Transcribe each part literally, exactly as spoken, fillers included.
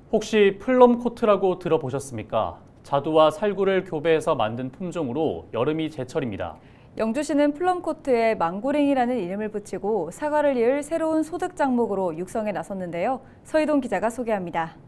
혹시 플럼 코트라고 들어보셨습니까? 자두와 살구를 교배해서 만든 품종으로 여름이 제철입니다. 영주시는 플럼코트에 망고링이라는 이름을 붙이고 사과를 이을 새로운 소득 작목으로 육성에 나섰는데요. 서희동 기자가 소개합니다.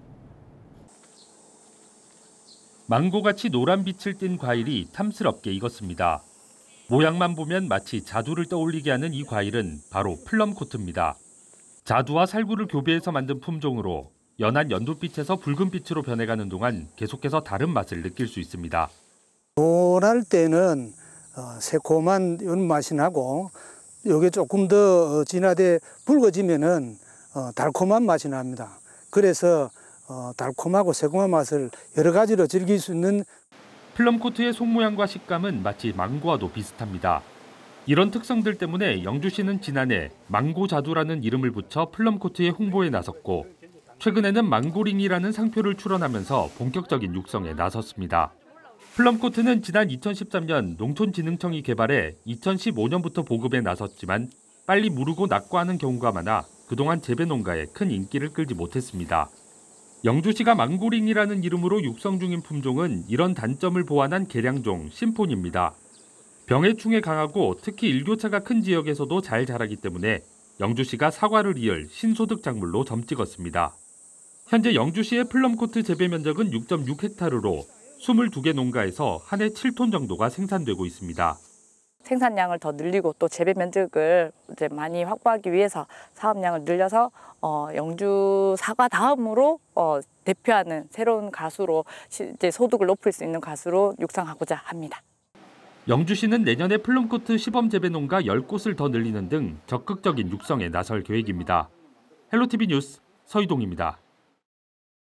망고같이 노란 빛을 띤 과일이 탐스럽게 익었습니다. 모양만 보면 마치 자두를 떠올리게 하는 이 과일은 바로 플럼코트입니다. 자두와 살구를 교배해서 만든 품종으로 연한 연두빛에서 붉은빛으로 변해가는 동안 계속해서 다른 맛을 느낄 수 있습니다. 노랄 때는 어, 새콤한 이런 맛이 나고 이게 조금 더 진하게 붉어지면은 어, 달콤한 맛이 납니다. 그래서 어, 달콤하고 새콤한 맛을 여러 가지로 즐길 수 있는 플럼코트의 속 모양과 식감은 마치 망고와도 비슷합니다. 이런 특성들 때문에 영주시는 지난해 망고자두라는 이름을 붙여 플럼코트의 홍보에 나섰고 최근에는 망고링이라는 상표를 출원하면서 본격적인 육성에 나섰습니다. 플럼코트는 지난 이천십삼 년 농촌진흥청이 개발해 이천십오 년부터 보급에 나섰지만 빨리 무르고 낙과하는 경우가 많아 그동안 재배 농가에 큰 인기를 끌지 못했습니다. 영주시가 망고링이라는 이름으로 육성 중인 품종은 이런 단점을 보완한 개량종 심폰입니다. 병해충에 강하고 특히 일교차가 큰 지역에서도 잘 자라기 때문에 영주시가 사과를 이을 신소득 작물로 점찍었습니다. 현재 영주시의 플럼코트 재배 면적은 육 점 육 헥타르로 이십이 개 농가에서 한 해 칠 톤 정도가 생산되고 있습니다. 생산량을 더 늘리고 또 재배 면적을 이제 많이 확보하기 위해서 사업량을 늘려서 어, 영주 사과 다음으로 어, 대표하는 새로운 가수로 이제 소득을 높일 수 있는 가수로 육성하고자 합니다. 영주시는 내년에 플럼코트 시범 재배 농가 열 곳을 더 늘리는 등 적극적인 육성에 나설 계획입니다. 헬로티비 뉴스 서희동입니다.